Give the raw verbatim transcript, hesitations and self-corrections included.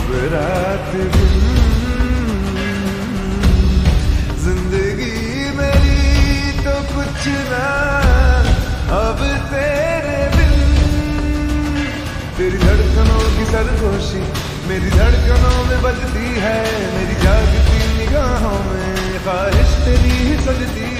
अब रात दिन जिंदगी मेरी तो कुछ ना अब तेरे बिन। तेरी धड़कनों की सरगोशी मेरी धड़कनों में बजती है, मेरी जागती निगाहों में ख्वाहिश तेरी ही सजती